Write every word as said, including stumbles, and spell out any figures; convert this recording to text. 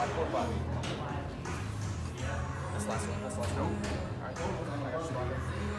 four, five. This last one, this last one. Alright, I got you.